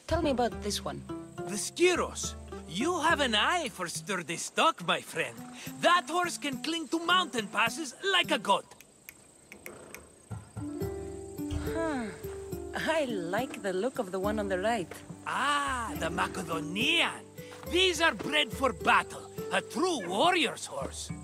Tell me about this one. The Skyros. You have an eye for sturdy stock, my friend. That horse can cling to mountain passes like a goat. I like the look of the one on the right. Ah, the Macedonian. These are bred for battle. A true warrior's horse.